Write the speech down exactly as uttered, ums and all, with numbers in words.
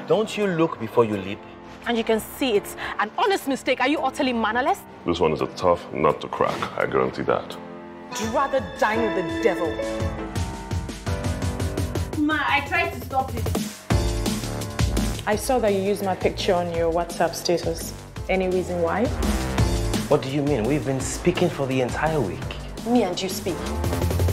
Don't you look before you leap? And you can see it's an honest mistake. Are you utterly mannerless? This one is a tough nut to crack, I guarantee that. Would you rather dine with the devil? Ma, I tried to stop it. I saw that you used my picture on your WhatsApp status. Any reason why? What do you mean? We've been speaking for the entire week. Me and you speak.